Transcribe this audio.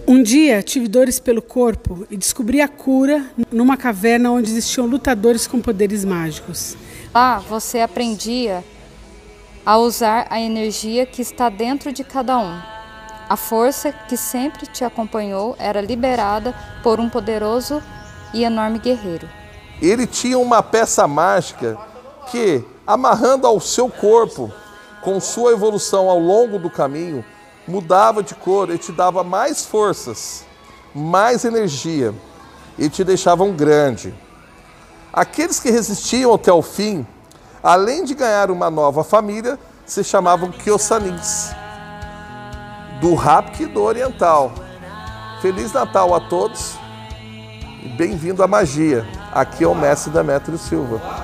Um dia tive dores pelo corpo e descobri a cura numa caverna onde existiam lutadores com poderes mágicos. Lá você aprendia a usar a energia que está dentro de cada um. A força que sempre te acompanhou era liberada por um poderoso e enorme guerreiro. Ele tinha uma peça mágica que, amarrando ao seu corpo, com sua evolução ao longo do caminho, mudava de cor e te dava mais forças, mais energia e te deixavam grande. Aqueles que resistiam até o fim, além de ganhar uma nova família, se chamavam Kyosanins, do Hapkido Oriental. Feliz Natal a todos e bem-vindo à magia. Aqui é o mestre Demétrio Silva.